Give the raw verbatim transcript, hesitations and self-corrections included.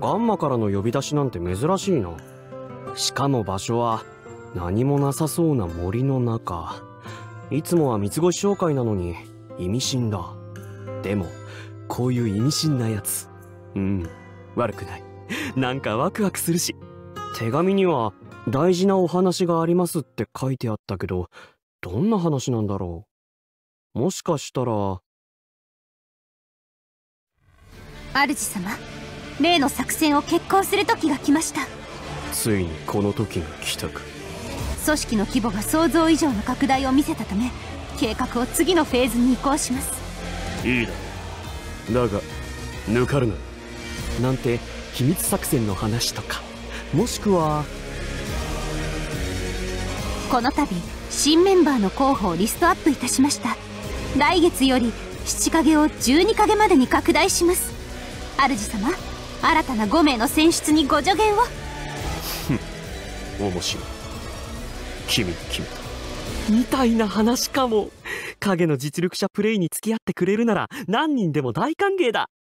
ガンマからの呼び出しなんて珍しいな。しかも場所は何もなさそうな森の中。いつもは三つ星紹介なのに意味深だ。でもこういう意味深なやつ、うん悪くない。なんかワクワクするし。手紙には大事なお話がありますって書いてあったけど、どんな話なんだろう。もしかしたら。 主様、例の作戦を決行する時が来ました。 ついにこの時が来たか。 組織の規模が想像以上の拡大を見せたため、計画を次のフェーズに移行します。 いいだだが抜かるな。なんて秘密作戦の話とか、もしくはこの度新メンバーの候補をリストアップいたしました。来月より七影をじゅうに影までに拡大します。主様、新たなご名の選出にご助言を。 ふん、面白い。君に決めたみたいな話かも。影の実力者プレイに付き合ってくれるなら何人でも大歓迎だ。